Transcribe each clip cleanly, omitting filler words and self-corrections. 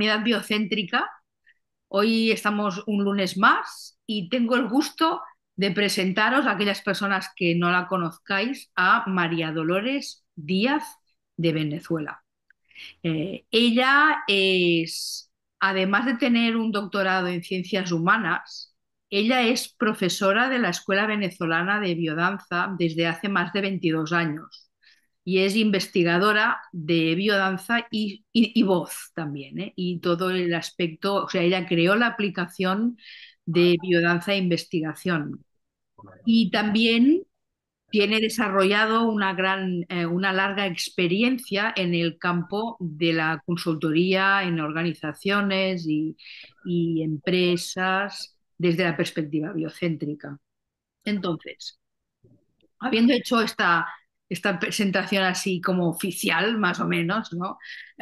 comunidad biocéntrica. Hoy estamos un lunes más y tengo el gusto de presentaros a aquellas personas que no la conozcáis a María Dolores Díaz de Venezuela. Ella es, además de tener un doctorado en ciencias humanas, ella es profesora de la Escuela Venezolana de Biodanza desde hace más de 22 años y es investigadora de biodanza y voz también, ¿eh? Y todo el aspecto, o sea, ella creó la aplicación de biodanza e investigación. Y también tiene desarrollado una larga experiencia en el campo de la consultoría en organizaciones y empresas desde la perspectiva biocéntrica. Entonces, habiendo hecho esta presentación así como oficial, más o menos, ¿no?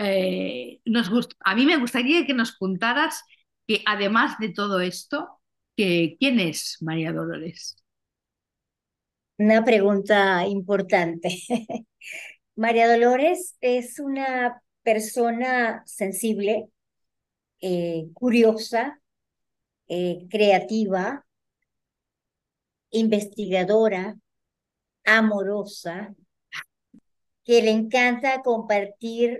A mí me gustaría que nos contaras que además de todo esto, ¿quién es María Dolores? Una pregunta importante. María Dolores es una persona sensible, curiosa, creativa, investigadora, amorosa, que le encanta compartir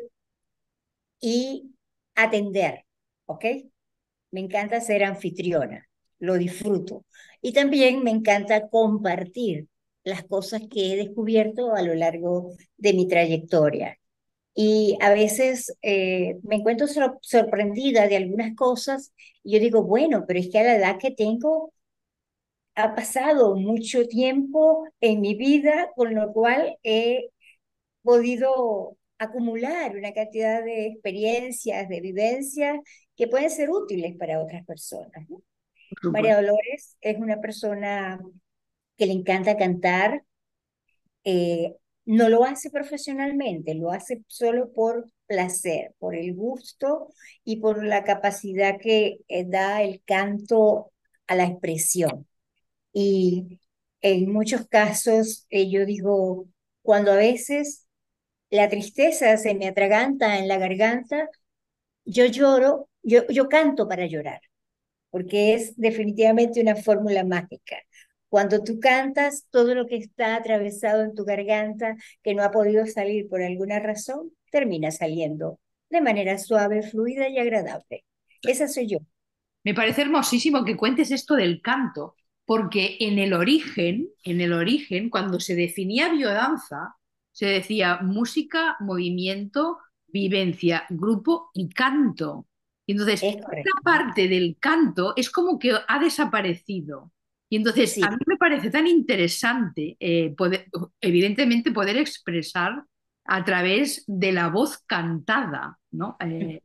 y atender, ¿ok? Me encanta ser anfitriona, lo disfruto. Y también me encanta compartir las cosas que he descubierto a lo largo de mi trayectoria. Y a veces me encuentro sorprendida de algunas cosas y yo digo, bueno, pero es que a la edad que tengo ha pasado mucho tiempo en mi vida, con lo cual he podido acumular una cantidad de experiencias, de vivencias que pueden ser útiles para otras personas, ¿no? Por María supuesto. Dolores es una persona que le encanta cantar, eh, no lo hace profesionalmente, lo hace solo por placer, por el gusto y por la capacidad que da el canto a la expresión. Y en muchos casos, yo digo, cuando a veces la tristeza se me atraganta en la garganta, yo lloro, yo canto para llorar porque es definitivamente una fórmula mágica. Cuando tú cantas, todo lo que está atravesado en tu garganta, que no ha podido salir por alguna razón, termina saliendo de manera suave, fluida y agradable. Esa soy yo. Me parece hermosísimo que cuentes esto del canto, porque en el origen, cuando se definía biodanza, se decía música, movimiento, vivencia, grupo y canto. Y entonces, Es esta correcto. parte del canto es como que ha desaparecido. Y entonces, a Sí. mí me parece tan interesante evidentemente, poder expresar a través de la voz cantada, ¿no?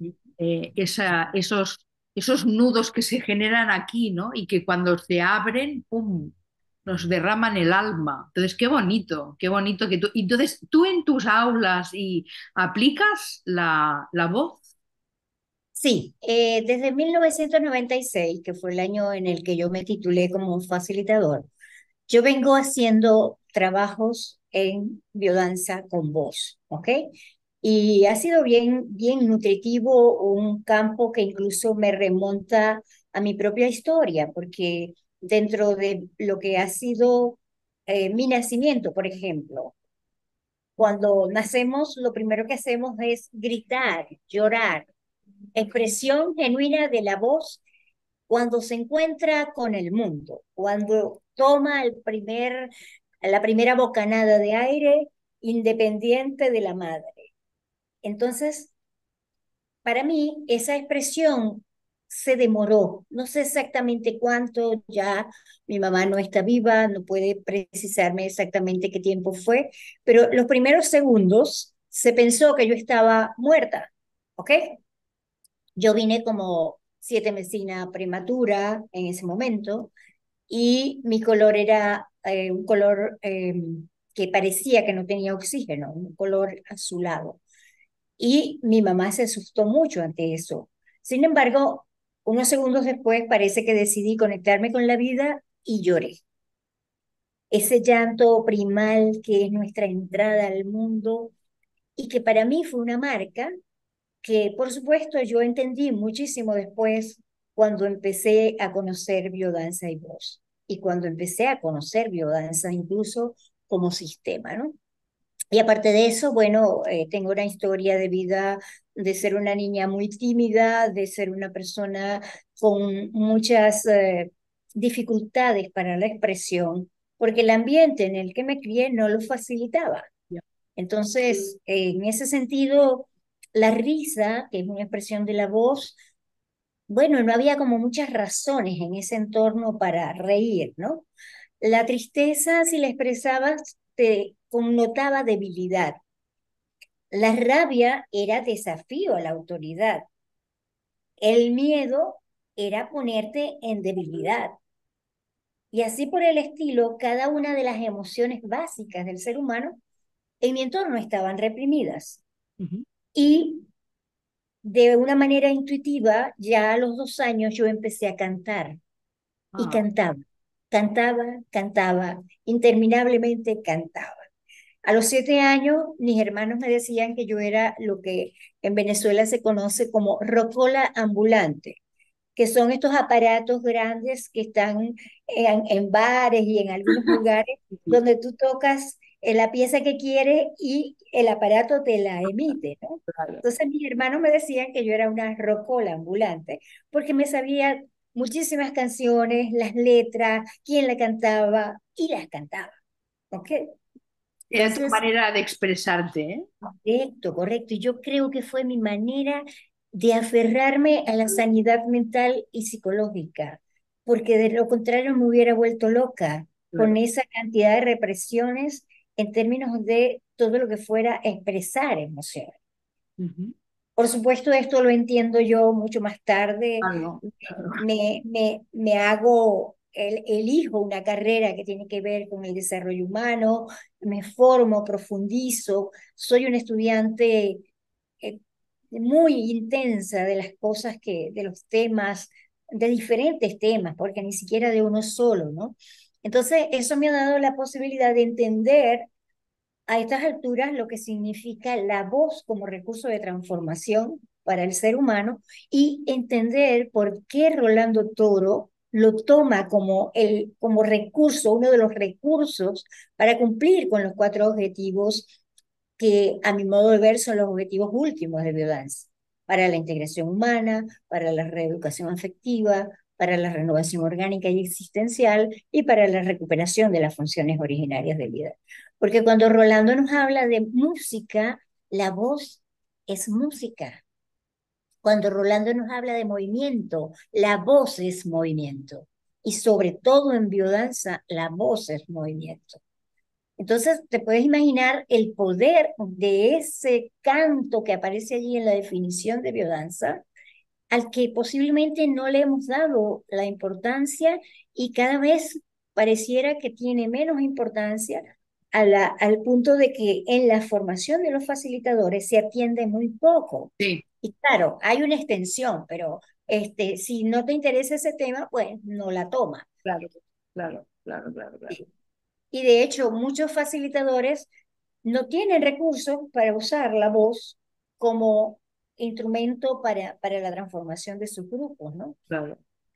Esos nudos que se generan aquí, ¿no? Y que cuando se abren, ¡pum!, nos derraman el alma. Entonces, qué bonito que tú. Entonces, tú en tus aulas y aplicas la voz. Sí, desde 1996, que fue el año en el que yo me titulé como facilitador, yo vengo haciendo trabajos en biodanza con voz, ¿ok? Y ha sido bien, bien nutritivo, un campo que incluso me remonta a mi propia historia, porque dentro de lo que ha sido mi nacimiento, por ejemplo, cuando nacemos, lo primero que hacemos es gritar, llorar, expresión genuina de la voz cuando se encuentra con el mundo, cuando toma la primera bocanada de aire independiente de la madre. Entonces, para mí, esa expresión se demoró. No sé exactamente cuánto, ya mi mamá no está viva, no puede precisarme exactamente qué tiempo fue, pero los primeros segundos se pensó que yo estaba muerta, ¿ok? Yo vine como 7 mesina prematura en ese momento y mi color era un color que parecía que no tenía oxígeno, un color azulado. Y mi mamá se asustó mucho ante eso. Sin embargo, unos segundos después parece que decidí conectarme con la vida y lloré. Ese llanto primal que es nuestra entrada al mundo y que para mí fue una marca, que por supuesto yo entendí muchísimo después cuando empecé a conocer biodanza y voz, y cuando empecé a conocer biodanza incluso como sistema, ¿no? Y aparte de eso, bueno, tengo una historia de vida de ser una niña muy tímida, de ser una persona con muchas dificultades para la expresión, porque el ambiente en el que me crié no lo facilitaba. Ya. Entonces, en ese sentido, la risa, que es una expresión de la voz, bueno, no había como muchas razones en ese entorno para reír, ¿no? La tristeza, si la expresabas, te connotaba debilidad. La rabia era desafío a la autoridad. El miedo era ponerte en debilidad. Y así por el estilo, cada una de las emociones básicas del ser humano en mi entorno estaban reprimidas. Ujú. Y de una manera intuitiva, ya a los 2 años yo empecé a cantar y Ah, cantaba, interminablemente cantaba. A los 7 años, mis hermanos me decían que yo era lo que en Venezuela se conoce como rocola ambulante, que son estos aparatos grandes que están en bares y en algunos lugares sí, sí, donde tú tocas la pieza que quieres y el aparato te la emite, ¿no? claro. Entonces mis hermanos me decían que yo era una rocola ambulante, porque me sabía muchísimas canciones, las letras, quién la cantaba y las cantaba, ¿ok? Era tu Entonces, manera de expresarte, ¿eh? correcto, correcto. Y yo creo que fue mi manera de aferrarme a la sanidad mental y psicológica, porque de lo contrario me hubiera vuelto loca con Claro. esa cantidad de represiones en términos de todo lo que fuera expresar emociones. Ujú. Por supuesto, esto lo entiendo yo mucho más tarde. Claro, claro. Me hago, elijo una carrera que tiene que ver con el desarrollo humano, me formo, profundizo, soy una estudiante eh, muy intensa de las cosas de los temas, de diferentes temas, porque ni siquiera de uno solo, ¿no? Entonces, eso me ha dado la posibilidad de entender a estas alturas lo que significa la voz como recurso de transformación para el ser humano y entender por qué Rolando Toro lo toma como recurso, uno de los recursos para cumplir con los 4 objetivos que a mi modo de ver son los objetivos últimos de biodanza, para la integración humana, para la reeducación afectiva, para la renovación orgánica y existencial y para la recuperación de las funciones originarias de vida. Porque cuando Rolando nos habla de música, la voz es música. Cuando Rolando nos habla de movimiento, la voz es movimiento. Y sobre todo en biodanza, la voz es movimiento. Entonces, te puedes imaginar el poder de ese canto que aparece allí en la definición de biodanza, al que posiblemente no le hemos dado la importancia y cada vez pareciera que tiene menos importancia al punto de que en la formación de los facilitadores se atiende muy poco. Sí, Y claro, hay una extensión, pero si no te interesa ese tema, pues no la toma. claro, claro, claro, claro, claro. Y de hecho, muchos facilitadores no tienen recursos para usar la voz como instrumento para la transformación de sus grupos, ¿no? Claro.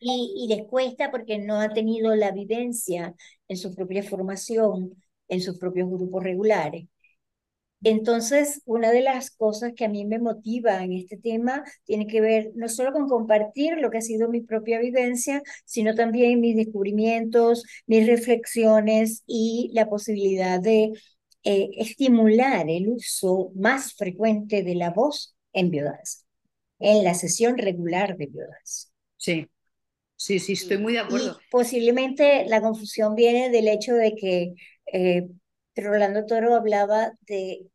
Y les cuesta porque no ha tenido la vivencia en su propia formación, en sus propios grupos regulares. Entonces, una de las cosas que a mí me motiva en este tema tiene que ver no solo con compartir lo que ha sido mi propia vivencia, sino también mis descubrimientos, mis reflexiones y la posibilidad de estimular el uso más frecuente de la voz en biodanza, en la sesión regular de biodanza. Sí, sí, sí, estoy muy de acuerdo. Y posiblemente la confusión viene del hecho de que eh, Rolando Toro hablaba de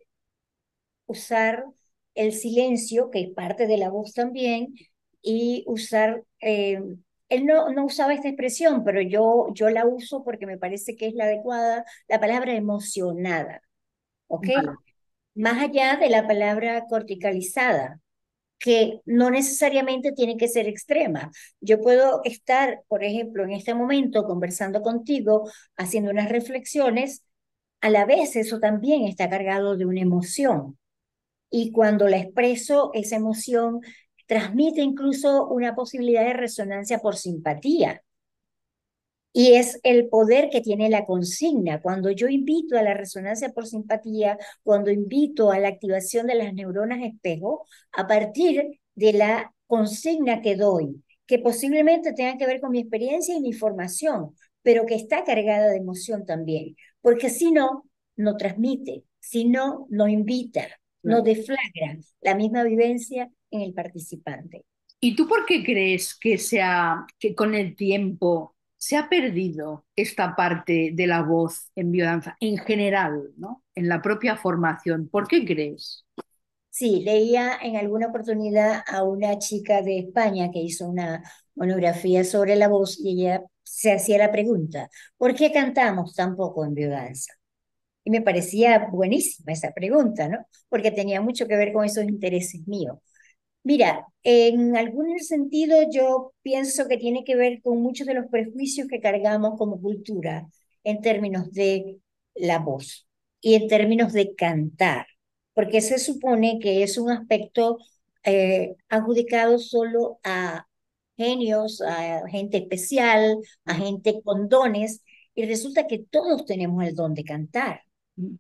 usar el silencio, que es parte de la voz también, y usar, él no usaba esta expresión, pero yo la uso porque me parece que es la adecuada, la palabra emocionada, ¿ok? Vale. Más allá de la palabra corticalizada, que no necesariamente tiene que ser extrema. Yo puedo estar, por ejemplo, en este momento conversando contigo, haciendo unas reflexiones, a la vez eso también está cargado de una emoción. y cuando la expreso, esa emoción transmite incluso una posibilidad de resonancia por simpatía. Y es el poder que tiene la consigna. Cuando yo invito a la resonancia por simpatía, cuando invito a la activación de las neuronas espejo, a partir de la consigna que doy, que posiblemente tenga que ver con mi experiencia y mi formación, pero que está cargada de emoción también, porque si no, no transmite, si no, no invita, no Claro. deflagra la misma vivencia en el participante. ¿Y tú por qué crees que con el tiempo se ha perdido esta parte de la voz en biodanza en general, ¿no? En la propia formación? ¿Por qué crees? Sí, leía en alguna oportunidad a una chica de España que hizo una monografía sobre la voz y ella se hacía la pregunta, ¿por qué cantamos tan poco en biodanza? Y me parecía buenísima esa pregunta, ¿no? Porque tenía mucho que ver con esos intereses míos. Mira, en algún sentido yo pienso que tiene que ver con muchos de los prejuicios que cargamos como cultura en términos de la voz y en términos de cantar, porque se supone que es un aspecto adjudicado solo a genios, a gente especial, a Mm, gente con dones, y resulta que todos tenemos el don de cantar mm,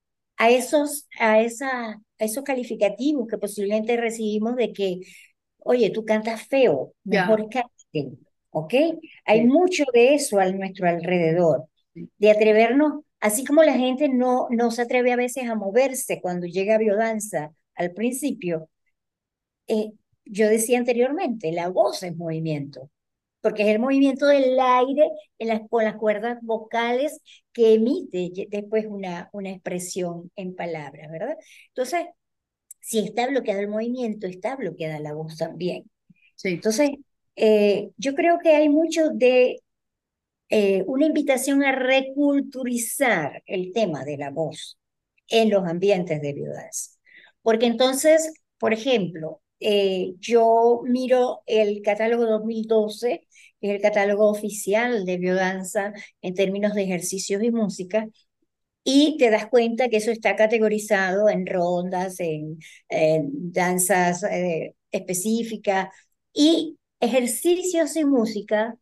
a esos calificativos que posiblemente recibimos de que, oye, tú cantas feo, ya, mejor cállate, ¿ok? Hay sí, mucho de eso a nuestro alrededor, sí, de atrevernos, así como la gente no se atreve a veces a moverse cuando llega a biodanza al principio, eh, yo decía anteriormente, la voz es movimiento, porque es el movimiento del aire con las cuerdas vocales que emite después una expresión en palabras, ¿verdad? Entonces, si está bloqueado el movimiento, está bloqueada la voz también. sí. Entonces, yo creo que hay mucho de una invitación a reculturizar el tema de la voz en los ambientes de biodanza. Porque entonces, por ejemplo, yo miro el catálogo 2012, que es el catálogo oficial de biodanza en términos de ejercicios y música, y te das cuenta que eso está categorizado en rondas, en danzas específicas y ejercicios y música.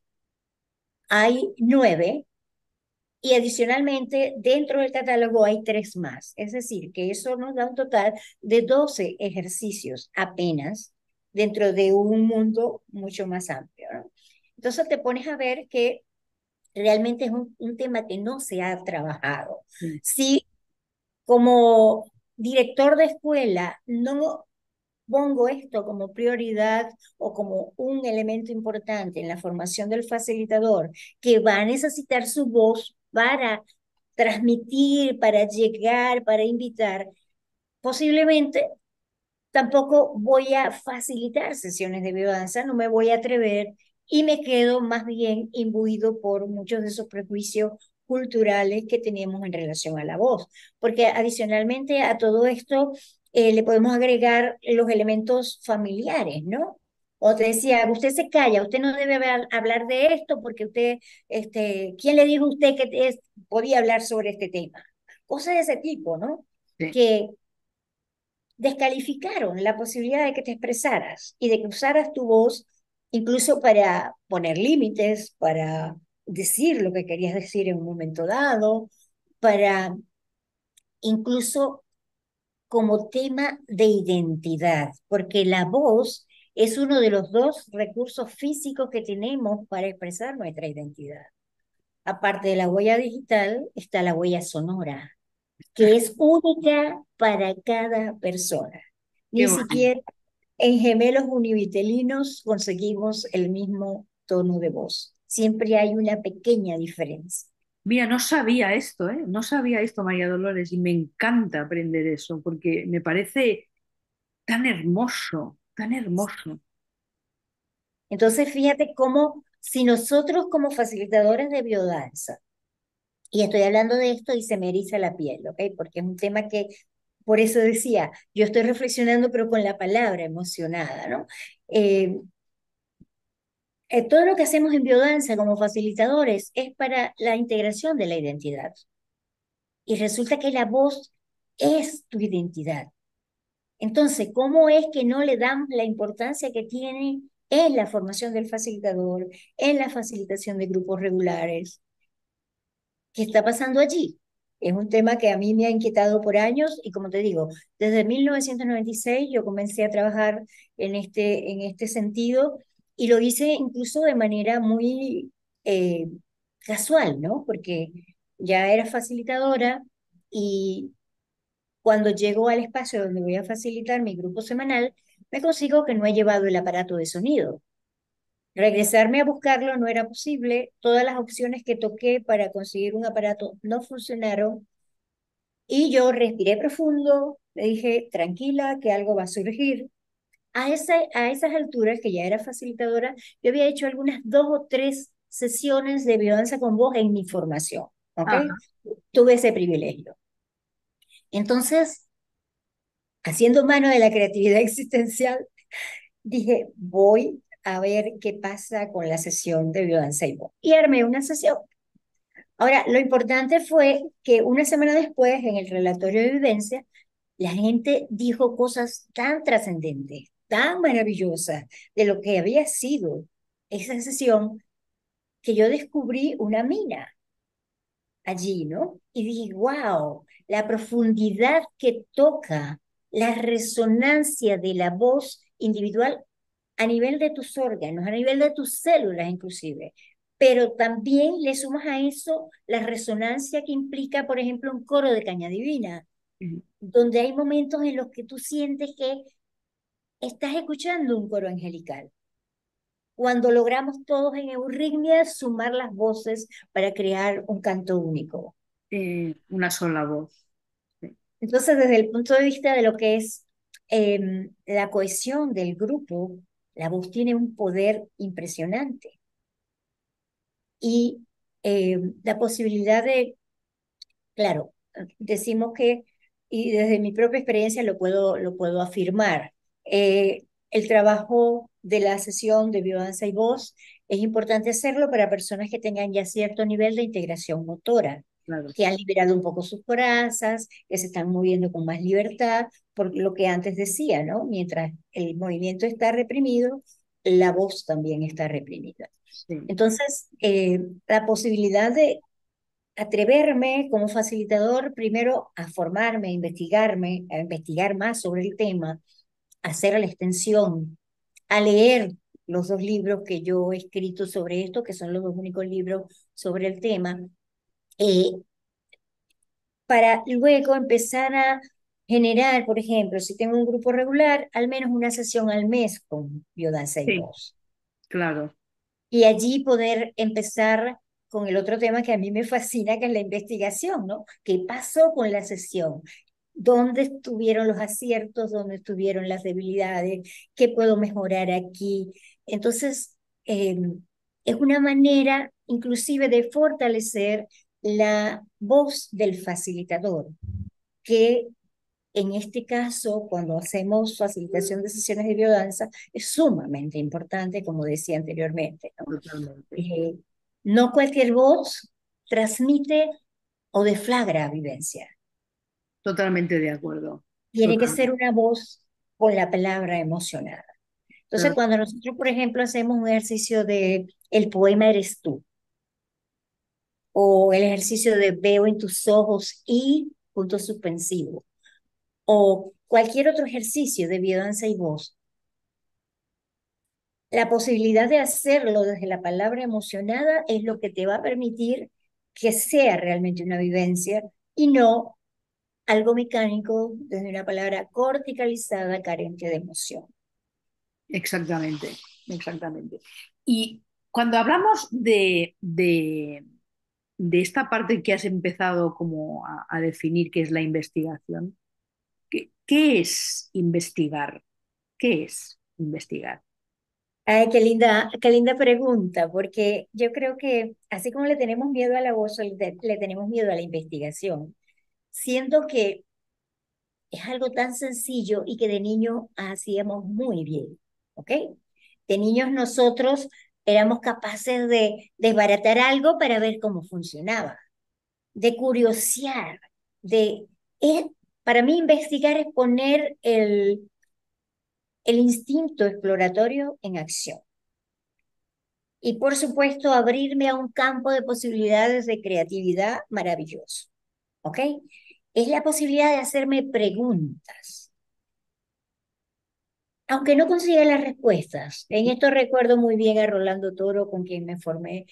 Hay 9 y adicionalmente, dentro del catálogo hay 3 más. Es decir, que eso nos da un total de 12 ejercicios apenas dentro de un mundo mucho más amplio, ¿no? Entonces te pones a ver que realmente es un tema que no se ha trabajado. Sí. Si como director de escuela no pongo esto como prioridad o como un elemento importante en la formación del facilitador, que va a necesitar su voz para transmitir, para llegar, para invitar, posiblemente tampoco voy a facilitar sesiones de biodanza, no me voy a atrever y me quedo más bien imbuido por muchos de esos prejuicios culturales que tenemos en relación a la voz. Porque adicionalmente a todo esto le podemos agregar los elementos familiares, ¿no? O te decía, usted se calla, usted no debe hablar de esto porque usted, ¿quién le dijo a usted que podía hablar sobre este tema? Cosas de ese tipo, ¿no? Sí. Que descalificaron la posibilidad de que te expresaras y de que usaras tu voz incluso para poner límites, para decir lo que querías decir en un momento dado, para incluso como tema de identidad, porque la voz es uno de los 2 recursos físicos que tenemos para expresar nuestra identidad. Aparte de la huella digital, está la huella sonora, que es única para cada persona. Qué Ni bonito. siquiera en gemelos univitelinos conseguimos el mismo tono de voz. Siempre hay una pequeña diferencia. Mira, no sabía esto, ¿eh? No sabía esto, María Dolores, y me encanta aprender eso, porque me parece tan hermoso, tan hermoso. Entonces, fíjate cómo si nosotros como facilitadores de biodanza, y estoy hablando de esto y se me eriza la piel, ¿ok? Porque es un tema que, por eso decía, yo estoy reflexionando, pero con la palabra emocionada, ¿no? Eh, todo lo que hacemos en biodanza como facilitadores es para la integración de la identidad. Y resulta que la voz es tu identidad. Entonces, ¿cómo es que no le damos la importancia que tiene en la formación del facilitador, en la facilitación de grupos regulares? ¿Qué está pasando allí? Es un tema que a mí me ha inquietado por años y como te digo, desde 1996 yo comencé a trabajar en este sentido y lo hice incluso de manera muy eh, casual, ¿no? Porque ya era facilitadora y cuando llego al espacio donde voy a facilitar mi grupo semanal, me consigo que no he llevado el aparato de sonido. Regresarme a buscarlo no era posible. Todas las opciones que toqué para conseguir un aparato no funcionaron. Y yo respiré profundo, le dije, tranquila, que algo va a surgir. A esas alturas, que ya era facilitadora, yo había hecho algunas 2 o 3 sesiones de biodanza con voz en mi formación. ¿Ok? Ajá. Tuve ese privilegio. Entonces, haciendo mano de la creatividad existencial, dije, voy a ver qué pasa con la sesión de biodanza y voz. Y armé una sesión. Ahora, lo importante fue que una semana después, en el relatorio de vivencia, la gente dijo cosas tan trascendentes, tan maravillosas de lo que había sido esa sesión, que yo descubrí una mina allí, ¿no? Y dije, wow, la profundidad que toca la resonancia de la voz individual a nivel de tus órganos, a nivel de tus células inclusive. Pero también le sumas a eso la resonancia que implica, por ejemplo, un coro de caña divina, donde hay momentos en los que tú sientes que estás escuchando un coro angelical. Cuando logramos todos en euritmia sumar las voces para crear un canto único. Una sola voz. Sí. Entonces, desde el punto de vista de lo que es la cohesión del grupo, la voz tiene un poder impresionante y la posibilidad de, claro, decimos que, y desde mi propia experiencia lo puedo afirmar, el trabajo de la sesión de biodanza y voz es importante hacerlo para personas que tengan ya cierto nivel de integración motora, Claro. que han liberado un poco sus corazas, que se están moviendo con más libertad, por lo que antes decía, ¿no? Mientras el movimiento está reprimido, la voz también está reprimida. Sí. Entonces, la posibilidad de atreverme como facilitador primero a formarme, a investigar más sobre el tema, a hacer la extensión, a leer los 2 libros que yo he escrito sobre esto, que son los 2 únicos libros sobre el tema, eh, para luego empezar a generar, por ejemplo, si tengo un grupo regular, al menos una sesión al mes con biodanza y Sí, voz. claro. Y allí poder empezar con el otro tema que a mí me fascina, que es la investigación, ¿no? ¿Qué pasó con la sesión? ¿Dónde estuvieron los aciertos? ¿Dónde estuvieron las debilidades? ¿Qué puedo mejorar aquí? Entonces, es una manera inclusive de fortalecer la voz del facilitador, que en este caso, cuando hacemos facilitación de sesiones de biodanza, es sumamente importante, como decía anteriormente, ¿no? Totalmente. Eh, no cualquier voz transmite o deflagra vivencia. Totalmente de acuerdo. Tiene que ser Totalmente. una voz con la palabra emocionada. Entonces, cuando nosotros, por ejemplo, hacemos un ejercicio de el poema eres tú, o el ejercicio de veo en tus ojos y punto suspensivo, o cualquier otro ejercicio de biodanza y voz, la posibilidad de hacerlo desde la palabra emocionada es lo que te va a permitir que sea realmente una vivencia y no algo mecánico desde una palabra corticalizada carente de emoción. Exactamente, exactamente. Y cuando hablamos de esta parte que has empezado como a definir, que es la investigación, ¿qué es investigar? ¿Qué es investigar? Ay, qué linda pregunta, porque yo creo que así como le tenemos miedo a la voz, le tenemos miedo a la investigación. Siento que es algo tan sencillo y que de niño hacíamos muy bien, ¿ok? De niños nosotros éramos capaces de desbaratar algo para ver cómo funcionaba, de curiosear, de... Para mí investigar es poner el instinto exploratorio en acción. Y por supuesto, abrirme a un campo de posibilidades de creatividad maravilloso. ¿Ok? Es la posibilidad de hacerme preguntas, aunque no consiga las respuestas. En esto recuerdo muy bien a Rolando Toro, con quien me formé,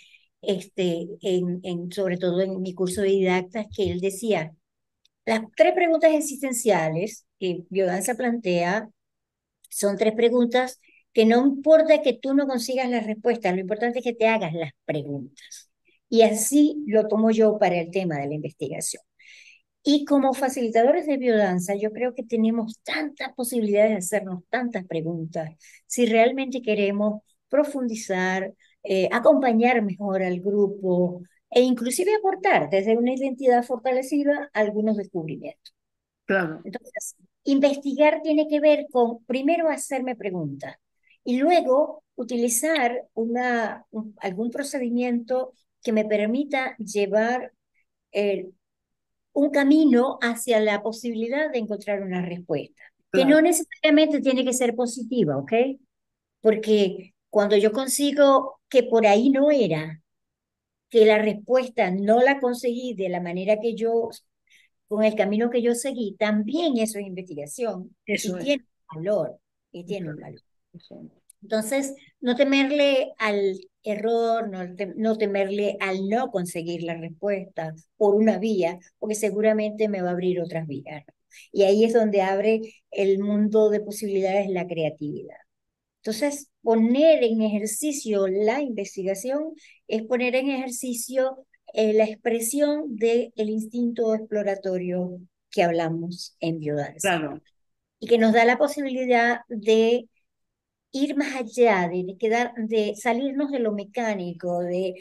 sobre todo en mi curso de didactas, que él decía, las tres preguntas existenciales que Biodanza plantea son tres preguntas que no importa que tú no consigas las respuestas, lo importante es que te hagas las preguntas. Y así lo tomo yo para el tema de la investigación. Y como facilitadores de biodanza, yo creo que tenemos tantas posibilidades de hacernos tantas preguntas. Si realmente queremos profundizar, acompañar mejor al grupo e inclusive aportar desde una identidad fortalecida algunos descubrimientos. Claro, Entonces, investigar tiene que ver con primero hacerme preguntas y luego utilizar algún procedimiento que me permita llevar eh, un camino hacia la posibilidad de encontrar una respuesta, que claro. no necesariamente tiene que ser positiva, ¿ok? Porque cuando yo consigo que por ahí no era, que la respuesta no la conseguí de la manera que yo, con el camino que yo seguí, también eso es investigación y Eso es. tiene valor, y tiene Eso un valor. es. Eso es. Entonces, no temerle al error, no temerle al no conseguir la respuesta por una vía, porque seguramente me va a abrir otras vías, ¿no? Y ahí es donde abre el mundo de posibilidades la creatividad. Entonces, poner en ejercicio la investigación es poner en ejercicio la expresión del instinto exploratorio que hablamos en biodanza Claro, y que nos da la posibilidad de ir más allá, de salirnos de lo mecánico,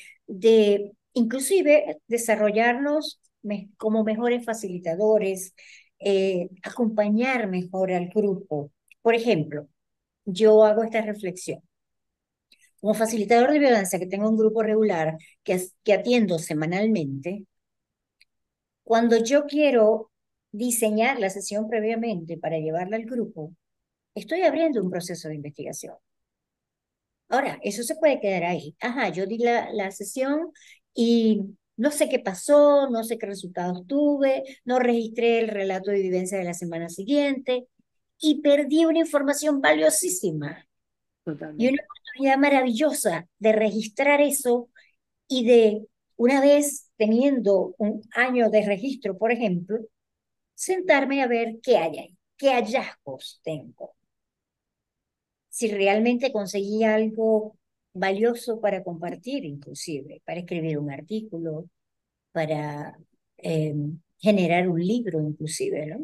de inclusive desarrollarnos como mejores facilitadores, acompañar mejor al grupo. Por ejemplo, yo hago esta reflexión. Como facilitador de biodanza, que tengo un grupo regular que atiendo semanalmente, cuando yo quiero diseñar la sesión previamente para llevarla al grupo, estoy abriendo un proceso de investigación. Ahora, eso se puede quedar ahí. Ajá, yo di la sesión y no sé qué pasó, no sé qué resultados tuve, no registré el relato de vivencia de la semana siguiente y perdí una información valiosísima y una totalmente. oportunidad maravillosa de registrar eso y de, una vez teniendo un año de registro, por ejemplo, sentarme a ver qué hay ahí, qué hallazgos tengo, si realmente conseguí algo valioso para compartir, inclusive, para escribir un artículo, para eh, generar un libro, inclusive, ¿no?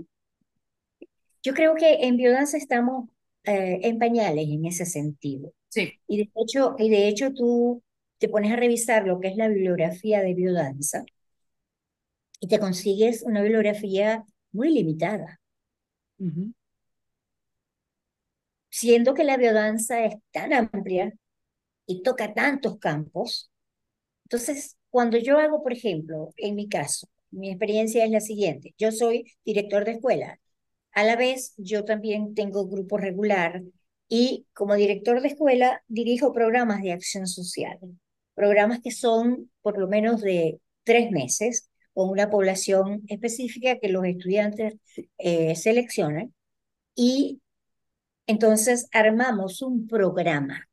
Yo creo que en biodanza estamos en pañales en ese sentido. Sí, Y de hecho tú te pones a revisar lo que es la bibliografía de biodanza y te consigues una bibliografía muy limitada, ujú, siendo que la biodanza es tan amplia y toca tantos campos. Entonces, cuando yo hago, por ejemplo, en mi caso, mi experiencia es la siguiente. Yo soy director de escuela. A la vez, yo también tengo grupo regular y como director de escuela dirijo programas de acción social. Programas que son por lo menos de 3 meses con una población específica que los estudiantes seleccionan y entonces armamos un programa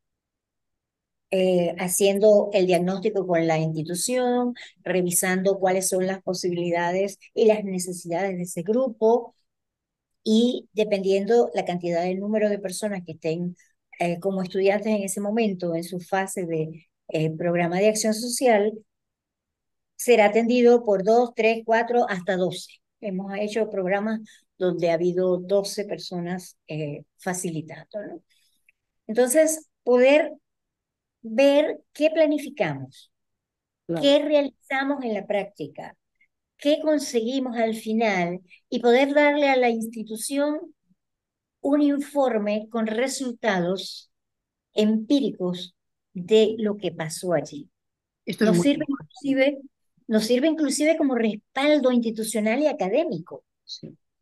haciendo el diagnóstico con la institución, revisando cuáles son las posibilidades y las necesidades de ese grupo y dependiendo la cantidad del número de personas que estén como estudiantes en ese momento en su fase de programa de acción social, será atendido por 2, 3, 4, hasta 12. Hemos hecho programas donde ha habido 12 personas facilitando, ¿no? Entonces, poder ver qué planificamos, claro. qué realizamos en la práctica, qué conseguimos al final y poder darle a la institución un informe con resultados empíricos de lo que pasó allí. Esto es Nos muy sirve importante. inclusive, nos sirve inclusive como respaldo institucional y académico. Sí.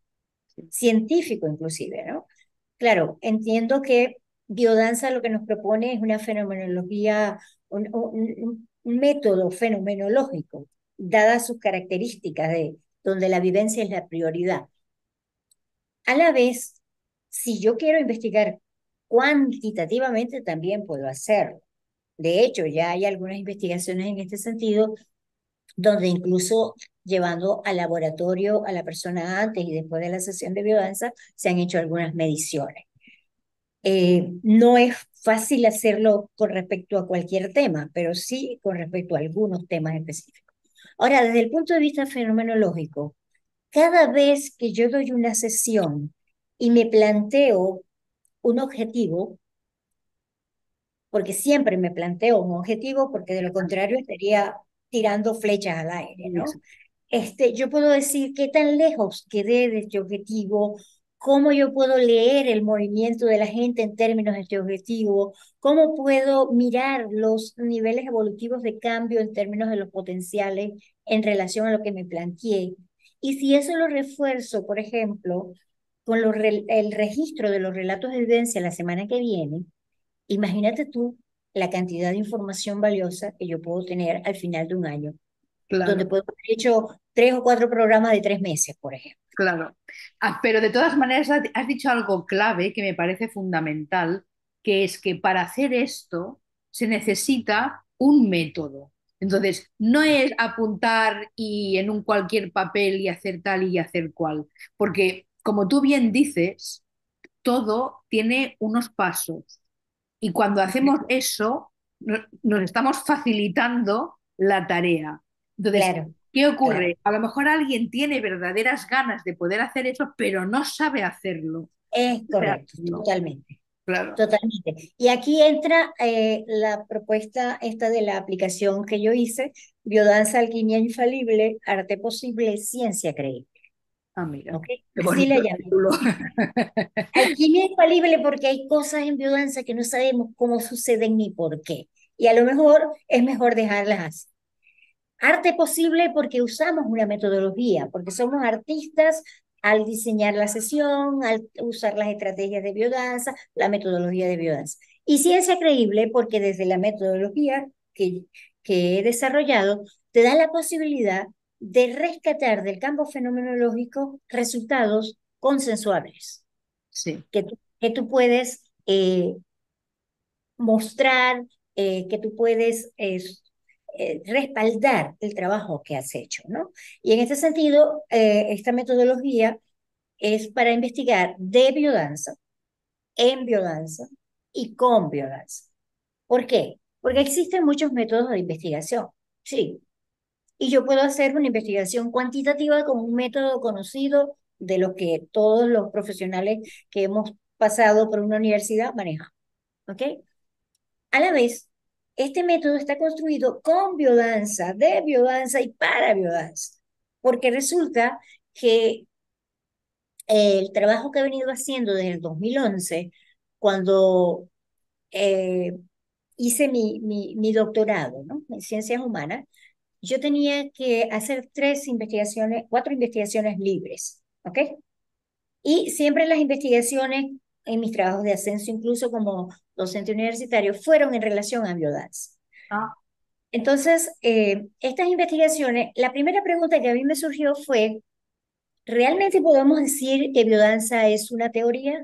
científico inclusive, ¿no? Claro, entiendo que biodanza lo que nos propone es una fenomenología, un método fenomenológico, dadas sus características de donde la vivencia es la prioridad. A la vez, si yo quiero investigar cuantitativamente, también puedo hacerlo. De hecho, ya hay algunas investigaciones en este sentido, donde incluso llevando al laboratorio a la persona antes y después de la sesión de biodanza, se han hecho algunas mediciones. No es fácil hacerlo con respecto a cualquier tema, pero sí con respecto a algunos temas específicos. Ahora, desde el punto de vista fenomenológico, cada vez que yo doy una sesión y me planteo un objetivo, porque siempre me planteo un objetivo, porque de lo contrario estaría tirando flechas al aire, ¿no? Yo puedo decir qué tan lejos quedé de este objetivo, cómo yo puedo leer el movimiento de la gente en términos de este objetivo, cómo puedo mirar los niveles evolutivos de cambio en términos de los potenciales en relación a lo que me planteé. Y si eso lo refuerzo, por ejemplo, con el registro de los relatos de evidencia la semana que viene, imagínate tú la cantidad de información valiosa que yo puedo tener al final de un año, donde Claro. puedo haber hecho 3 o 4 programas de 3 meses, por ejemplo. Claro. Pero de todas maneras has dicho algo clave que me parece fundamental, que es que para hacer esto se necesita un método. Entonces, no es apuntar y en un cualquier papel y hacer tal y hacer cual, porque como tú bien dices, todo tiene unos pasos y cuando hacemos eso nos estamos facilitando la tarea. Entonces, Claro, ¿qué claro. ocurre? A lo mejor alguien tiene verdaderas ganas de poder hacer eso, pero no sabe hacerlo. Es No sabe correcto, hacerlo. totalmente, Claro. totalmente. Y aquí entra la propuesta esta de la aplicación que yo hice, Biodanza, Alquimia Infalible, Arte Posible, Ciencia Creíble. Ah, mira, ¿Ok? qué Así bonito le el llamé. título. Alquimia Infalible porque hay cosas en biodanza que no sabemos cómo suceden ni por qué. Y a lo mejor es mejor dejarlas así. Arte posible porque usamos una metodología, porque somos artistas al diseñar la sesión, al usar las estrategias de biodanza, la metodología de biodanza. Y ciencia creíble porque desde la metodología que he desarrollado, te da la posibilidad de rescatar del campo fenomenológico resultados consensuables, Sí, que tú puedes mostrar, que tú puedes respaldar el trabajo que has hecho, ¿no? Y en este sentido, esta metodología es para investigar de biodanza, en biodanza y con biodanza. ¿Por qué? Porque existen muchos métodos de investigación, sí, y yo puedo hacer una investigación cuantitativa con un método conocido de los que todos los profesionales que hemos pasado por una universidad manejan, ¿ok? A la vez, este método está construido con biodanza, de biodanza y para biodanza, porque resulta que el trabajo que he venido haciendo desde el 2011, cuando eh, hice mi doctorado, ¿no? En ciencias humanas, yo tenía que hacer 3 investigaciones, 4 investigaciones libres, ¿ok? Y siempre las investigaciones en mis trabajos de ascenso, incluso como docente universitario, fueron en relación a biodanza. ah, Entonces, estas investigaciones, la primera pregunta que a mí me surgió fue, ¿realmente podemos decir que biodanza es una teoría?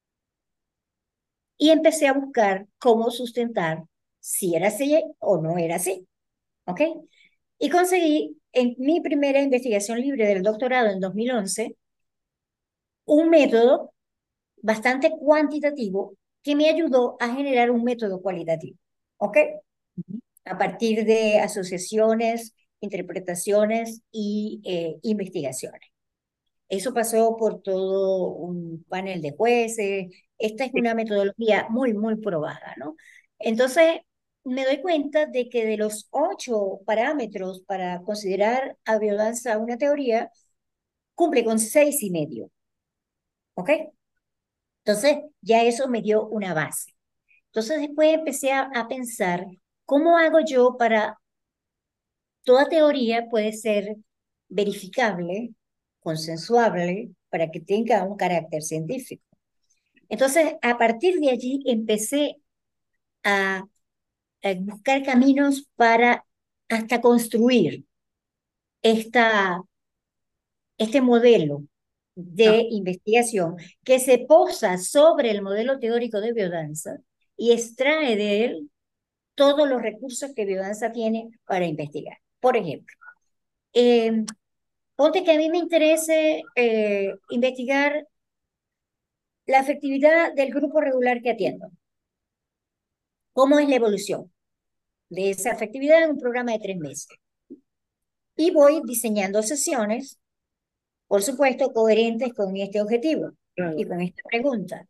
Y empecé a buscar cómo sustentar si era así o no era así, ¿ok? Y conseguí en mi primera investigación libre del doctorado en 2011 un método bastante cuantitativo que me ayudó a generar un método cualitativo, ¿ok? ujú, A partir de asociaciones, interpretaciones y investigaciones. Eso pasó por todo un panel de jueces. Esta es sí, una metodología muy, muy probada, ¿no? Entonces, me doy cuenta de que de los 8 parámetros para considerar a biodanza una teoría, cumple con 6,5, ¿ok? Entonces, ya eso me dio una base. Entonces, después empecé a pensar, ¿cómo hago yo para toda teoría puede ser verificable, consensuable, para que tenga un carácter científico. Entonces, a partir de allí empecé a, a buscar caminos para hasta construir esta, este modelo Ya. de investigación que se posa sobre el modelo teórico de biodanza y extrae de él todos los recursos que biodanza tiene para investigar. Por ejemplo, eh, ponte que a mí me interese investigar la efectividad del grupo regular que atiendo. ¿Cómo es la evolución de esa efectividad en un programa de 3 meses? Y voy diseñando sesiones, por supuesto, coherentes con este objetivo y Claro. con esta pregunta.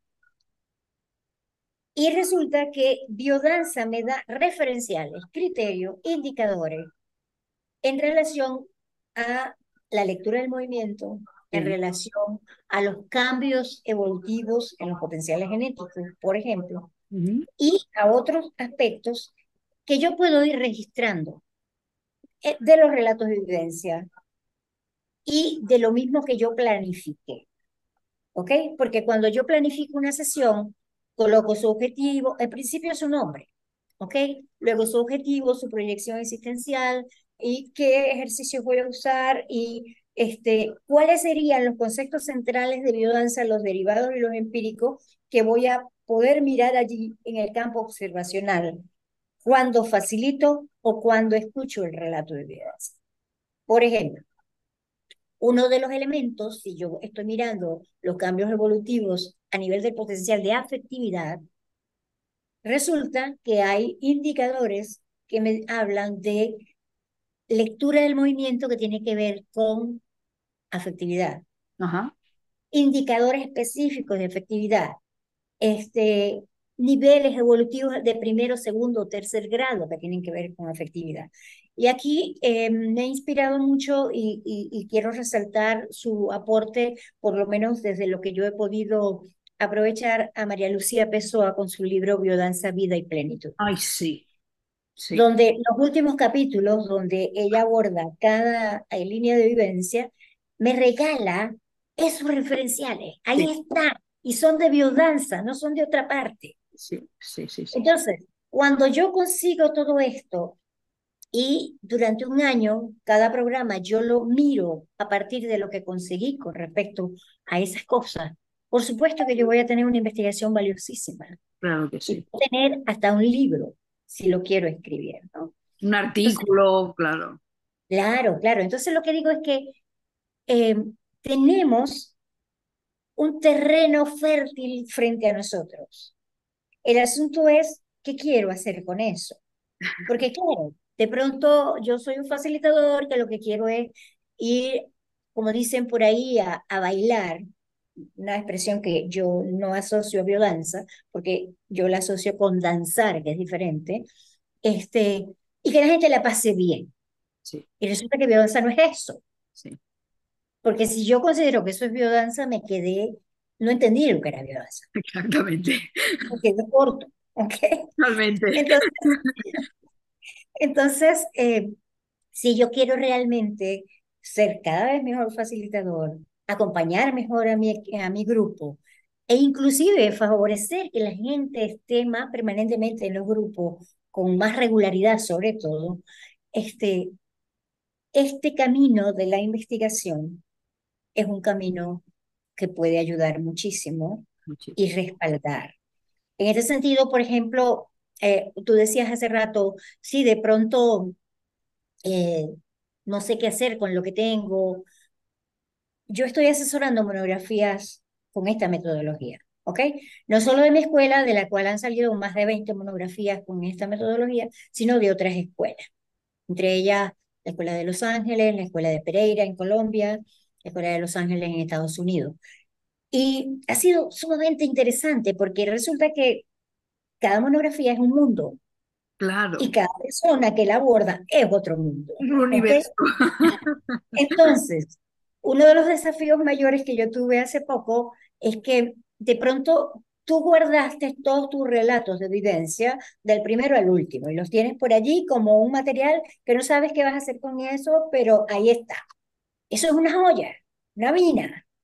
Y resulta que biodanza me da referenciales, criterios, indicadores en relación a la lectura del movimiento, en Sí. relación a los cambios evolutivos en los potenciales genéticos, por ejemplo, Ujú. y a otros aspectos que yo puedo ir registrando de los relatos de evidencia y de lo mismo que yo planifique, ¿ok? Porque cuando yo planifico una sesión, coloco su objetivo, al principio su nombre, ¿ok? Luego su objetivo, su proyección existencial y qué ejercicios voy a usar y cuáles serían los conceptos centrales de biodanza, los derivados y los empíricos que voy a poder mirar allí en el campo observacional cuando facilito o cuando escucho el relato de biodanza. Por ejemplo, uno de los elementos, si yo estoy mirando los cambios evolutivos a nivel del potencial de afectividad, resulta que hay indicadores que me hablan de lectura del movimiento que tiene que ver con afectividad, Ajá. indicadores específicos de efectividad, este, niveles evolutivos de primero, segundo o tercer grado que tienen que ver con afectividad. Y aquí me ha inspirado mucho y quiero resaltar su aporte, por lo menos desde lo que yo he podido aprovechar a María Lucía Pessoa con su libro Biodanza, Vida y Plenitud, Ay, sí, sí, donde los últimos capítulos, donde ella aborda cada línea de vivencia, me regala esos referenciales. Ahí sí, está. Y son de biodanza, no son de otra parte. sí, sí, sí, sí. Entonces, cuando yo consigo todo esto y durante un año, cada programa yo lo miro a partir de lo que conseguí con respecto a esas cosas, por supuesto que yo voy a tener una investigación valiosísima Claro que y sí. puedo tener hasta un libro si lo quiero escribir, ¿no? Un Entonces, artículo, claro. claro, claro. Entonces lo que digo es que eh, tenemos un terreno fértil frente a nosotros. El asunto es, ¿qué quiero hacer con eso? Porque claro, de pronto yo soy un facilitador que lo que quiero es ir, como dicen por ahí, a bailar, una expresión que yo no asocio a biodanza, porque yo la asocio con danzar, que es diferente, y que la gente la pase bien. Sí, Y resulta que biodanza no es eso, sí, porque si yo considero que eso es biodanza, me quedé, no entendí lo que era biodanza, exactamente. me quedé corto, ¿ok? Totalmente. Entonces, entonces, si yo quiero realmente ser cada vez mejor facilitador, acompañar mejor a mi grupo e inclusive favorecer que la gente esté más permanentemente en los grupos con más regularidad sobre todo, este, este camino de la investigación es un camino que puede ayudar muchísimo y Muchísimo. respaldar. En este sentido, por ejemplo, tú decías hace rato, sí, de pronto eh, no sé qué hacer con lo que tengo. Yo estoy asesorando monografías con esta metodología, ¿ok? No solo de mi escuela, de la cual han salido más de 20 monografías con esta metodología, sino de otras escuelas, entre ellas la Escuela de Los Ángeles, la Escuela de Pereira en Colombia, la Escuela de Los Ángeles en Estados Unidos. Y ha sido sumamente interesante porque resulta que cada monografía es un mundo y Claro, cada persona que la aborda es otro mundo, un ¿ok? universo. Entonces, uno de los desafíos mayores que yo tuve hace poco es que de pronto tú guardaste todos tus relatos de vivencia del primero al último y los tienes por allí como un material que no sabes qué vas a hacer con eso, pero ahí está. Eso es una joya, una mina.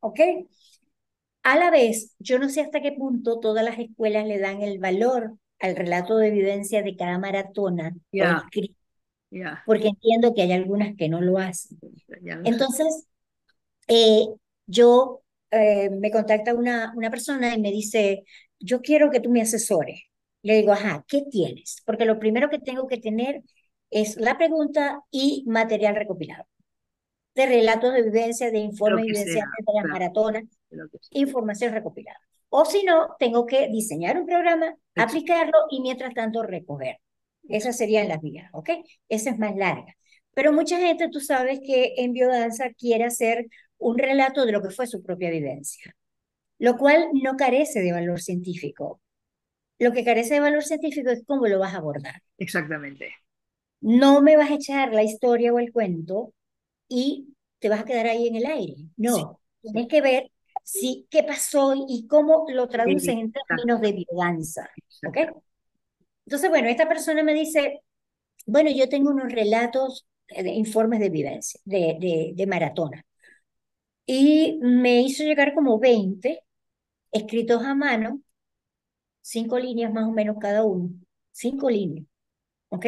¿ok? A la vez, yo no sé hasta qué punto todas las escuelas le dan el valor al relato de vivencia de cada maratona o Ya, escrito, ya, porque entiendo que hay algunas que no lo hacen. ya lo sé. Entonces, eh, yo me contacta una persona y me dice, yo quiero que tú me asesores. Le digo, ajá, ¿qué tienes? Porque lo primero que tengo que tener es la pregunta y material recopilado de relatos de vivencia, de De lo informes que sea, vivenciales de las claro, maratonas, de lo que sea. información recopilada. O si no, tengo que diseñar un programa, Ex- aplicarlo y mientras tanto recoger. ex- Esas serían las vías, ¿ok? Esa es más larga. Pero mucha gente, tú sabes que en biodanza quiere hacer un relato de lo que fue su propia vivencia, lo cual no carece de valor científico. Lo que carece de valor científico es cómo lo vas a abordar. Exactamente. No me vas a echar la historia o el cuento y te vas a quedar ahí en el aire. Sí, No, sí. tienes que ver si, qué pasó y cómo lo traduces en Exacto, términos de biodanza. ¿Ok? exacto. Entonces, bueno, esta persona me dice, bueno, yo tengo unos relatos de informes de vivencia, de maratona. Y me hizo llegar como 20 escritos a mano, 5 líneas más o menos cada uno, 5 líneas, ¿ok?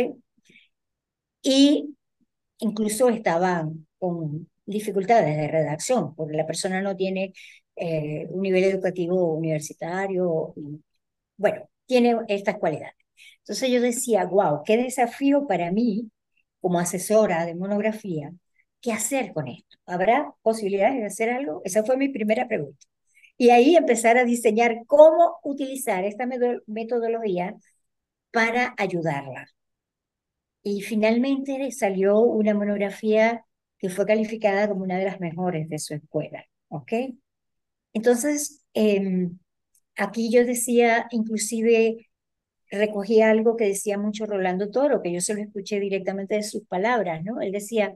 Y incluso estaban con dificultades de redacción, porque la persona no tiene un nivel educativo universitario, y, bueno, tiene estas cualidades. Entonces yo decía, wow, qué desafío para mí como asesora de monografía, ¿qué hacer con esto? ¿Habrá posibilidades de hacer algo? Esa fue mi primera pregunta. Y ahí empezar a diseñar cómo utilizar esta metodología para ayudarla. Y finalmente salió una monografía que fue calificada como una de las mejores de su escuela, ¿ok? Entonces, aquí yo decía, inclusive recogí algo que decía mucho Rolando Toro, que yo se lo escuché directamente de sus palabras, ¿no? Él decía,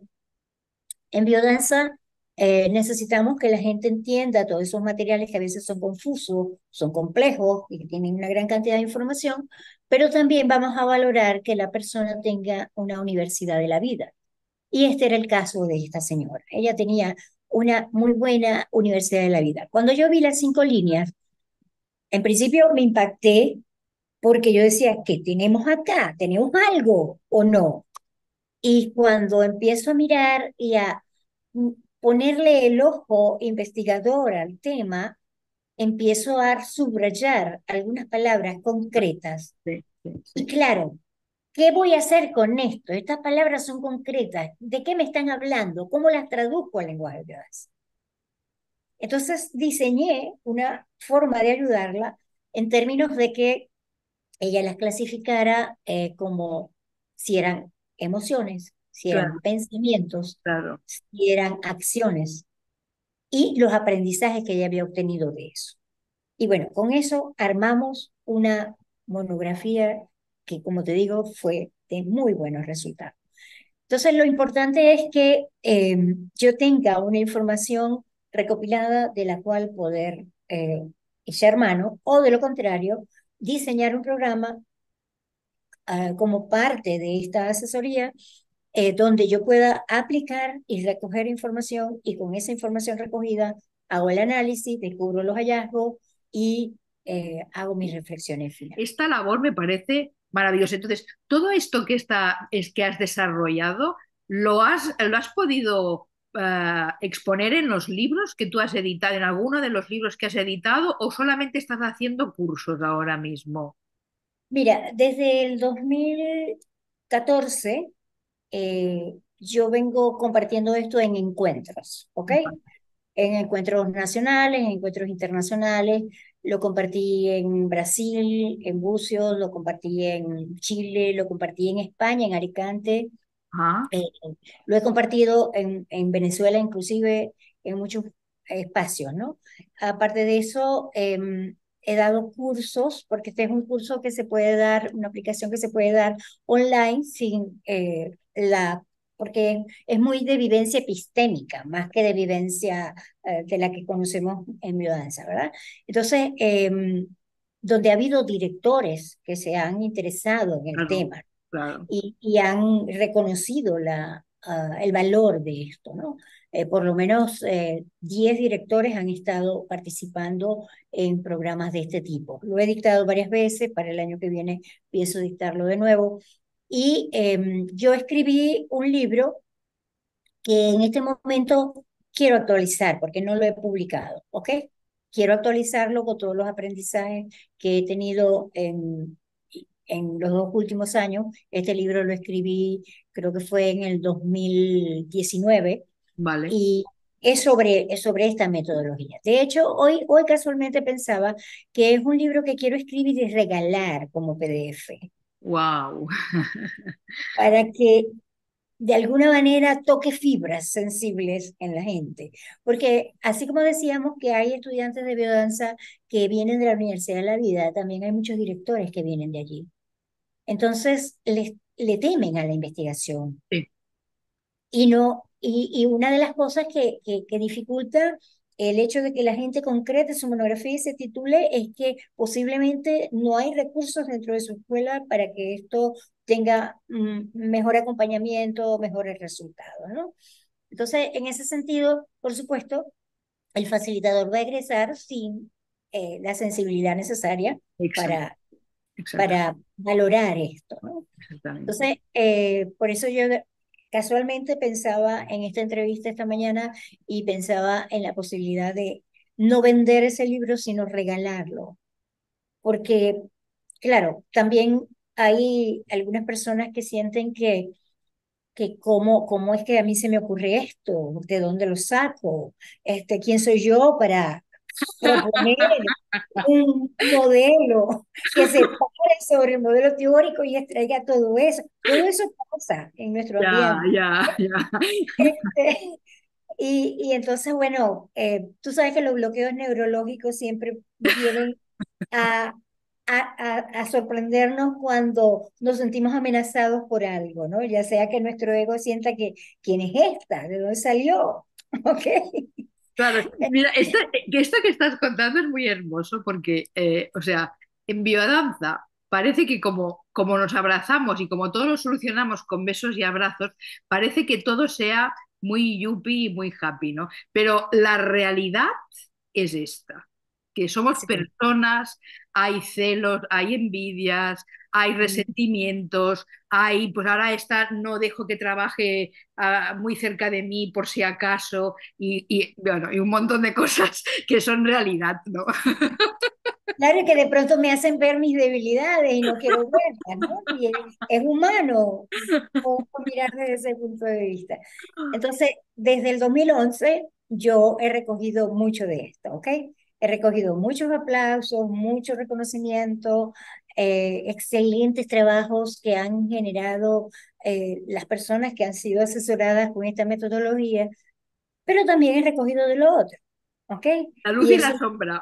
en biodanza necesitamos que la gente entienda todos esos materiales que a veces son confusos, son complejos y que tienen una gran cantidad de información, pero también vamos a valorar que la persona tenga una universidad de la vida. Y este era el caso de esta señora. Ella tenía una muy buena universidad de la vida. Cuando yo vi las 5 líneas, en principio me impacté porque yo decía, ¿qué tenemos acá? ¿Tenemos algo o no? Y cuando empiezo a mirar y a mm, ponerle el ojo investigador al tema, empiezo a subrayar algunas palabras concretas. Sí, sí, Y sí. claro, ¿qué voy a hacer con esto? Estas palabras son concretas. ¿De qué me están hablando? ¿Cómo las traduzco al lenguaje de danza? Entonces diseñé una forma de ayudarla en términos de que ella las clasificara como si eran emociones, si eran Claro, pensamientos, claro. si eran acciones y los aprendizajes que ella había obtenido de eso. Y bueno, con eso armamos una monografía que, como te digo, fue de muy buenos resultados. Entonces, lo importante es que yo tenga una información recopilada de la cual poder echar mano, o de lo contrario, diseñar un programa como parte de esta asesoría donde yo pueda aplicar y recoger información y con esa información recogida hago el análisis, descubro los hallazgos y hago mis reflexiones finales. Esta labor me parece maravillosa. Entonces, todo esto es que has desarrollado, lo has podido exponer en los libros que tú has editado, en alguno de los libros que has editado, o solamente estás haciendo cursos ahora mismo? Mira, desde el 2014 yo vengo compartiendo esto en encuentros, ¿ok? En encuentros nacionales, en encuentros internacionales. Lo compartí en Brasil, en Bucios, lo compartí en Chile, lo compartí en España, en Alicante. Ah, eh, lo he compartido en Venezuela, inclusive en muchos espacios, ¿no? Aparte de eso, he dado cursos, porque este es un curso que se puede dar, una aplicación que se puede dar online sin porque es muy de vivencia epistémica, más que de vivencia de la que conocemos en biodanza, ¿verdad? Entonces, donde ha habido directores que se han interesado en el claro, tema claro. y han reconocido la el valor de esto, ¿no? Por lo menos 10 directores han estado participando en programas de este tipo. Lo he dictado varias veces, para el año que viene pienso dictarlo de nuevo. Y yo escribí un libro que en este momento quiero actualizar porque no lo he publicado, ¿ok? Quiero actualizarlo con todos los aprendizajes que he tenido en los 2 últimos años. Este libro lo escribí, creo que fue en el 2019 Vale. y es sobre esta metodología. De hecho, hoy casualmente pensaba que es un libro que quiero escribir y regalar como PDF Wow. para que de alguna manera toque fibras sensibles en la gente. Porque así como decíamos que hay estudiantes de biodanza que vienen de la Universidad de la Vida, también hay muchos directores que vienen de allí. Entonces, le temen a la investigación. Sí, Y, no, y una de las cosas que dificulta el hecho de que la gente concrete su monografía y se titule es que posiblemente no hay recursos dentro de su escuela para que esto tenga mejor acompañamiento, mejores resultados, ¿no? Entonces, en ese sentido, por supuesto, el facilitador va a egresar sin la sensibilidad necesaria exacto, para, exacta- para valorar esto, ¿no? exactamente. Entonces, por eso yo casualmente pensaba en esta entrevista esta mañana y pensaba en la posibilidad de no vender ese libro, sino regalarlo. Porque, claro, también hay algunas personas que sienten que cómo es que a mí se me ocurre esto, de dónde lo saco, quién soy yo para proponer un modelo que se pare sobre el modelo teórico y extraiga todo eso. Todo eso pasa en nuestro Ya, ambiente. ya, ya. Este, y entonces, bueno, tú sabes que los bloqueos neurológicos siempre vienen a, a sorprendernos cuando nos sentimos amenazados por algo, ¿no? Ya sea que nuestro ego sienta que, ¿quién es esta? ¿De dónde salió? ¿Ok? Claro, mira, esto que estás contando es muy hermoso porque, o sea, en biodanza parece que como nos abrazamos y como todo lo solucionamos con besos y abrazos, parece que todo sea muy yuppie y muy happy, ¿no? Pero la realidad es esta, que somos Sí. personas, hay celos, hay envidias, hay resentimientos, hay, pues ahora esta no dejo que trabaje muy cerca de mí por si acaso bueno, y un montón de cosas que son realidad, ¿no? Claro que de pronto me hacen ver mis debilidades y no quiero verlas, ¿no? Y es humano mirar desde ese punto de vista. Entonces, desde el 2011 yo he recogido mucho de esto, ¿ok? He recogido muchos aplausos, mucho reconocimiento, excelentes trabajos que han generado las personas que han sido asesoradas con esta metodología, pero también he recogido de lo otro, ¿ok? La luz Y y eso la sombra.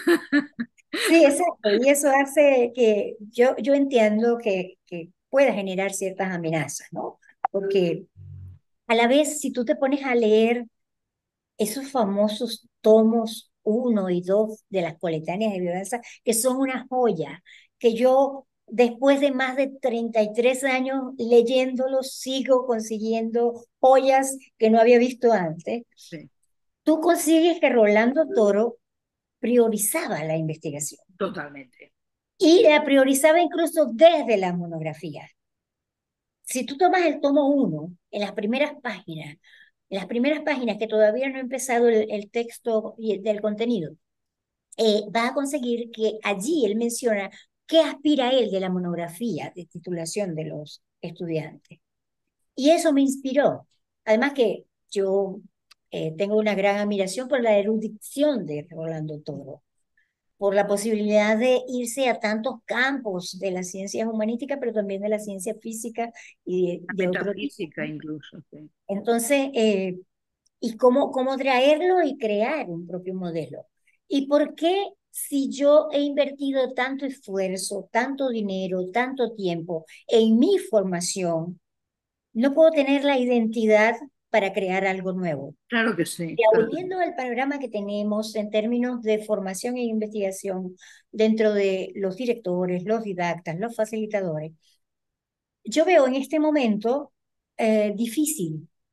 Sí, exacto. Y eso hace que yo entiendo que pueda generar ciertas amenazas, ¿no? Porque a la vez, si tú te pones a leer esos famosos tomos 1 y 2 de las coletáneas de violencia, que son una joya, que yo después de más de 33 años leyéndolos sigo consiguiendo joyas que no había visto antes, Sí, tú consigues que Rolando Toro priorizaba la investigación. totalmente. Y la priorizaba incluso desde la monografía. Si tú tomas el tomo 1, en las primeras páginas que todavía no ha empezado el texto del contenido, vas a conseguir que allí él menciona qué aspira él de la monografía de titulación de los estudiantes. Y eso me inspiró. Además que yo tengo una gran admiración por la erudición de Rolando Toro, por la posibilidad de irse a tantos campos de las ciencias humanísticas, pero también de la ciencia física y La de otro tipo, metafísica ¿no? incluso. Sí. Entonces, ¿y cómo traerlo y crear un propio modelo? ¿Y por qué si yo he invertido tanto esfuerzo, tanto dinero, tanto tiempo en mi formación, no puedo tener la identidad para crear algo nuevo? Claro que sí, Y claro que sí. volviendo al panorama que tenemos en términos de formación e investigación dentro de los directores, los didactas, los facilitadores, yo veo en este momento difícil.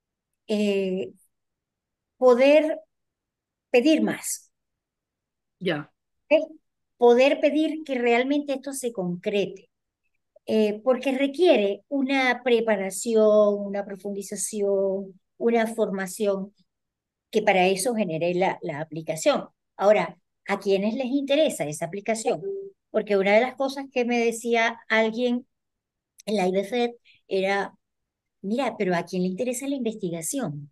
eh, poder pedir más, ya, ¿ok? Poder pedir que realmente esto se concrete, porque requiere una preparación, una profundización, una formación que para eso genere la aplicación. Ahora, ¿a quiénes les interesa esa aplicación? Porque una de las cosas que me decía alguien en la IBFED era, mira, pero ¿a quién le interesa la investigación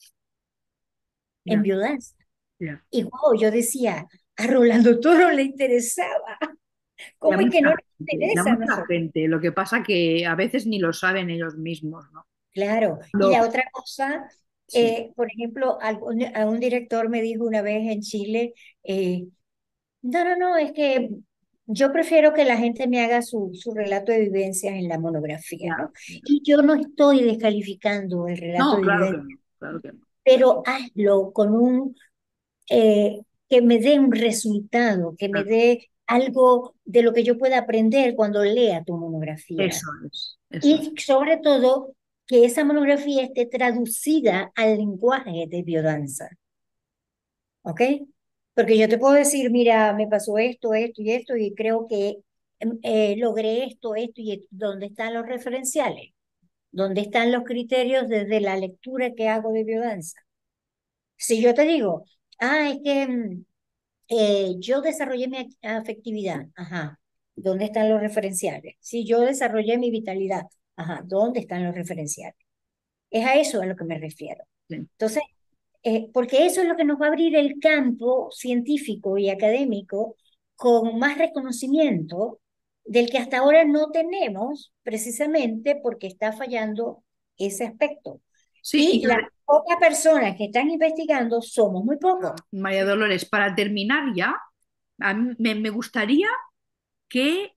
en ya, biodanza? ya. Y wow, yo decía, a Rolando Toro le interesaba. Y a ¿Cómo es que mucha no le gente, y a interesa a mucha nosotros? gente. Lo que pasa que a veces ni lo saben ellos mismos, ¿no? Claro. Y la Lo- otra cosa, sí, por ejemplo, a un director me dijo una vez en Chile, eh, no, no, no, es que yo prefiero que la gente me haga su relato de vivencias en la monografía, ya, ¿no? ya. Y yo no estoy descalificando el relato No, de claro que vivencias, no, claro que no. pero hazlo con que me dé un resultado, que me Claro. dé algo de lo que yo pueda aprender cuando lea tu monografía. Eso es, eso es. Y sobre todo, que esa monografía esté traducida al lenguaje de biodanza, ¿ok? Porque yo te puedo decir, mira, me pasó esto, esto y esto, y creo que logré esto, esto y esto. ¿Dónde están los referenciales? ¿Dónde están los criterios desde la lectura que hago de biodanza? Si yo te digo, es que yo desarrollé mi afectividad, ajá, ¿dónde están los referenciales? Si yo desarrollé mi vitalidad, ajá, ¿dónde están los referenciales? Es a eso a lo que me refiero. Sí. Entonces, porque eso es lo que nos va a abrir el campo científico y académico con más reconocimiento del que hasta ahora no tenemos, precisamente porque está fallando ese aspecto. Sí, y Y las pocas personas que están investigando somos muy pocos. María Dolores, para terminar ya, a mí me gustaría que,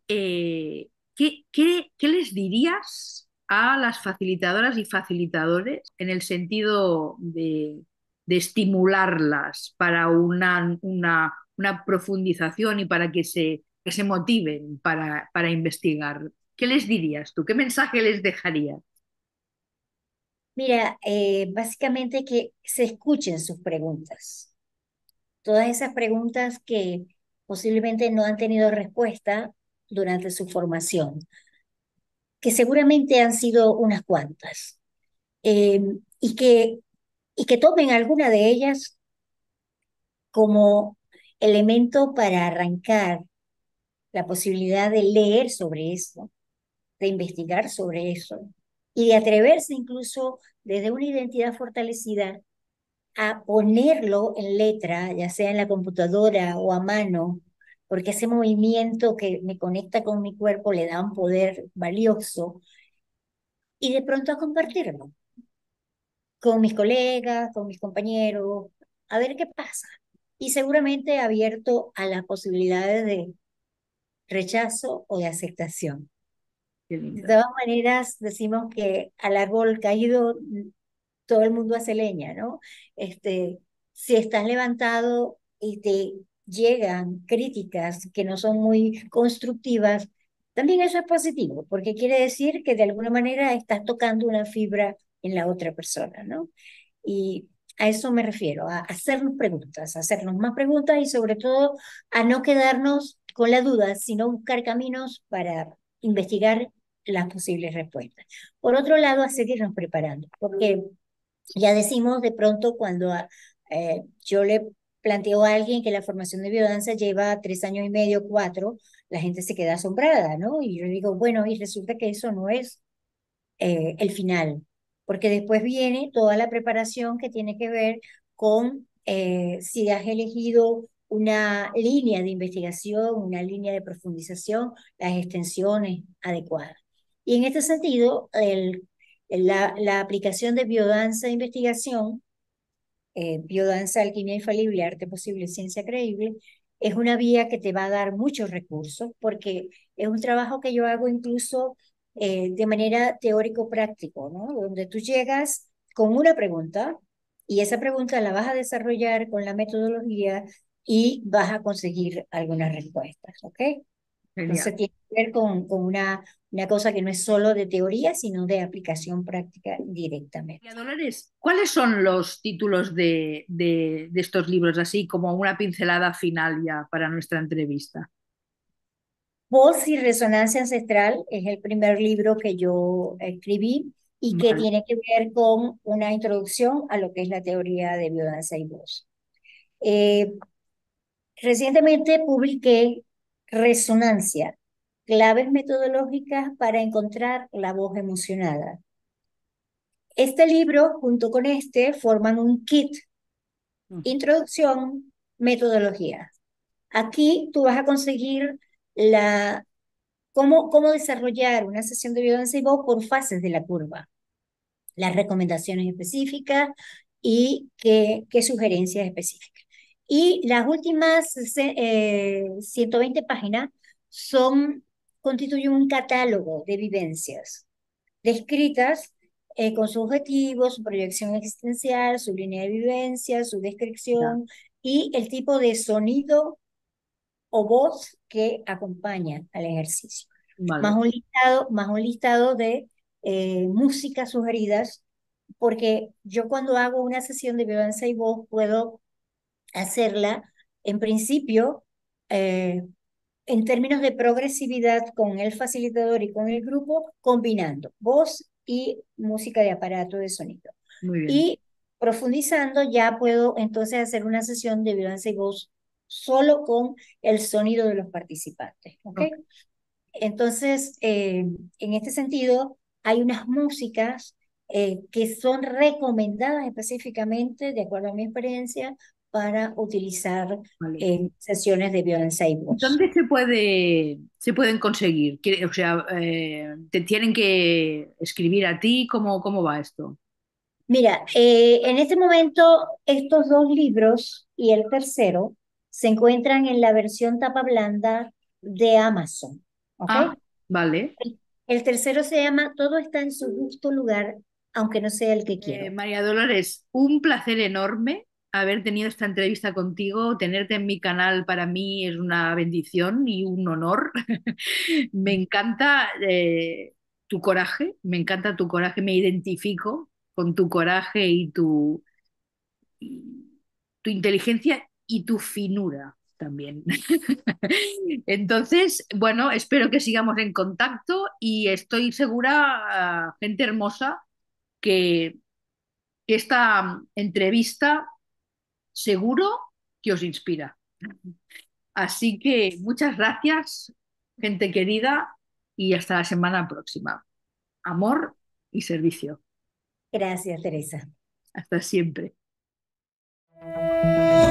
¿qué les dirías a las facilitadoras y facilitadores en el sentido de estimularlas para una profundización y para que se motiven para investigar? ¿Qué les dirías tú? ¿Qué mensaje les dejarías? Mira, básicamente que se escuchen sus preguntas. Todas esas preguntas que posiblemente no han tenido respuesta durante su formación, que seguramente han sido unas cuantas, eh, y que, y que tomen alguna de ellas como elemento para arrancar la posibilidad de leer sobre eso, de investigar sobre eso y de atreverse incluso desde una identidad fortalecida a ponerlo en letra, ya sea en la computadora o a mano, porque ese movimiento que me conecta con mi cuerpo le da un poder valioso, y de pronto a compartirlo con mis colegas, con mis compañeros, a ver qué pasa. Y seguramente abierto a las posibilidades de rechazo o de aceptación. Qué De linda. todas maneras, decimos que al árbol caído todo el mundo hace leña, ¿no? Este, si estás levantado y te llegan críticas que no son muy constructivas, también eso es positivo, porque quiere decir que de alguna manera estás tocando una fibra en la otra persona, ¿no? Y a eso me refiero, a hacernos más preguntas y sobre todo a no quedarnos con la duda, sino buscar caminos para investigar las posibles respuestas. Por otro lado, a seguirnos preparando, porque ya decimos de pronto cuando yo le planteo a alguien que la formación de biodanza lleva 3 años y medio, 4, la gente se queda asombrada, ¿no? Y yo digo, bueno, y resulta que eso no es el final, porque después viene toda la preparación que tiene que ver con si has elegido una línea de investigación, una línea de profundización, las extensiones adecuadas. Y en este sentido, la aplicación de biodanza de investigación, biodanza, alquimia infalible, arte posible, ciencia creíble, es una vía que te va a dar muchos recursos, porque es un trabajo que yo hago incluso de manera teórico-práctico, ¿no? Donde tú llegas con una pregunta y esa pregunta la vas a desarrollar con la metodología y vas a conseguir algunas respuestas, ¿ok? Genial. Entonces tiene que ver con una cosa que no es solo de teoría, sino de aplicación práctica María directamente. Dolores, ¿cuáles son los títulos de estos libros, así como una pincelada final ya para nuestra entrevista? Voz y Resonancia Ancestral es el primer libro que yo escribí y que Vale, tiene que ver con una introducción a lo que es la teoría de biodanza y voz. Eh, Recientemente publiqué Resonancia, claves metodológicas para encontrar la voz emocionada. Este libro, junto con este, forman un kit, introducción, metodología. Aquí tú vas a conseguir la, cómo desarrollar una sesión de biodanza y voz por fases de la curva, las recomendaciones específicas y qué sugerencias específicas. Y las últimas 120 páginas son, constituyen un catálogo de vivencias descritas con su objetivo, su proyección existencial, su línea de vivencia, su ya, descripción y el tipo de sonido o voz que acompaña al ejercicio. vale, Más un listado de músicas sugeridas, porque yo cuando hago una sesión de biodanza y voz puedo hacerla en principio eh, en términos de progresividad con el facilitador y con el grupo, combinando voz y música de aparato de sonido. muy bien. Y profundizando, ya puedo entonces hacer una sesión de biodanza y voz solo con el sonido de los participantes. ¿Ok? Ok, Entonces, en este sentido, hay unas músicas que son recomendadas específicamente, de acuerdo a mi experiencia, para utilizar vale. en sesiones de biodanza y voz. ¿Dónde se pueden conseguir? O sea, ¿te tienen que escribir a ti? ¿Cómo va esto? Mira, en este momento estos dos libros y el tercero se encuentran en la versión tapa blanda de Amazon, ¿ok? Ah, vale. El tercero se llama Todo está en su justo lugar, aunque no sea el que quiero. María Dolores, un placer enorme haber tenido esta entrevista contigo. Tenerte en mi canal para mí es una bendición y un honor. Me encanta tu coraje, me encanta tu coraje, me identifico con tu coraje y tu inteligencia y tu finura también. Entonces, bueno, espero que sigamos en contacto y estoy segura, gente hermosa, que esta entrevista seguro que os inspira. Así que muchas gracias, gente querida, y hasta la semana próxima. Amor y servicio. Gracias, Teresa. Hasta siempre.